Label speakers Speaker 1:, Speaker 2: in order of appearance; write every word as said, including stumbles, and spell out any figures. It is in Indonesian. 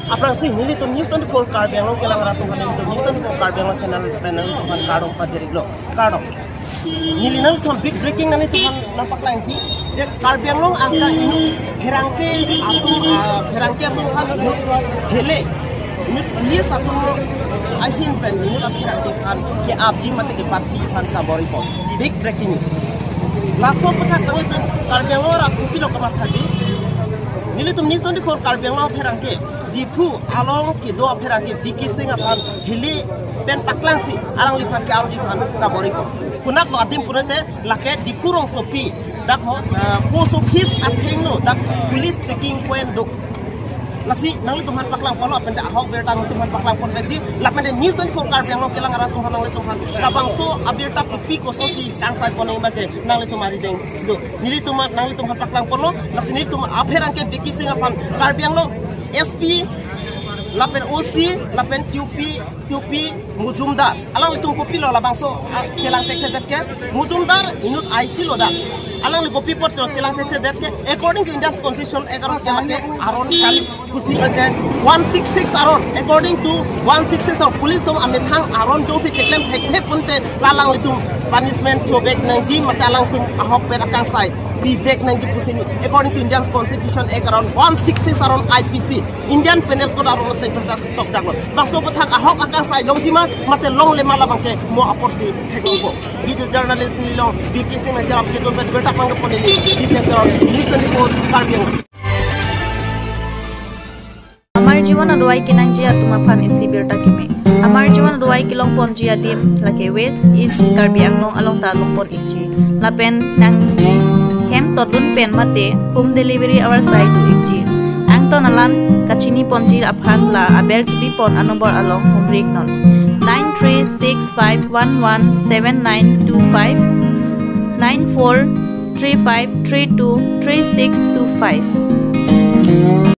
Speaker 1: Aprang sih nili tuh news twenty four Karbiang lo kelang ratu kan itu news twenty four Karbiang lo channel channel itu kan kardong pajerik lo kardong nili nang tuh big breaking nang itu kan nampak lain sih dia Karbiang lo angka ini herangke atau herangke atau kan hele ini satu ahin pen ini tapi herangke kan ke abdi mati ke pati kan kabori pon big breaking langsung petak nang itu Karbiang lo ratu kilo kemat tadi nili tuh news twenty four Karbiang lo herangke dipu along ki do herangke diki sing apan hele pen paklang si alang lipat ke abdi kan kabori pon kunak lo adim punete lake dipurong sopi dak mo post office atheng no dak police checking point dok lasi nang tuhan paklang follow up pende ahok berta nang tuhan paklang pon beji la pende news twenty four Karbiang lo kelang arat tuhan nang tuhan kabang so abirta pipi ko so si kang sai pon nang bage nang tu mari deng sido nili tu nang tuhan paklang pon lo lasi ni tu aperang ke biki sing apan Karbiang lo S P lapen O C lapen Q P Q P mujumdar alang itu kopi lo labang so kelang tek tek ke mujumdar inut I C lo da alang li kopi pot kelang tek tek ke according to Indian constitution egaron kelang ke aron kali kusi ke one sixty-six aron according to one sixty-six of police tom amethang aron jong si keklem tek tek punte lalang itu punishment cobek nangji matalang tum ahok perakang sai bivek nangji pusini according to Indian constitution egaron one sixty-six aron I P C Indian penal code aron te perdas stop jangon bangso petak ahok akang sai longjima mate long le mala bangke mo aporsi tekniko video journalist ni long bkc me jarap chedo bet beta pang poni ni dite teror news twenty four Karbiang
Speaker 2: আমার জীবন আদোয়াই কিনাং জিয়া তুমাফান ইসি বিরটা কিমে আমার জীবন আদোয়াই কিলং পন Zia dim lake west east Karbi Anglong along ta longpon inji lapen nang hem totun pen mate home delivery our side to inji ang to nalan kachini ponji aphan la abel tv pon anombor along home break non nine three six five one one seven nine two five nine four three five three two three six two five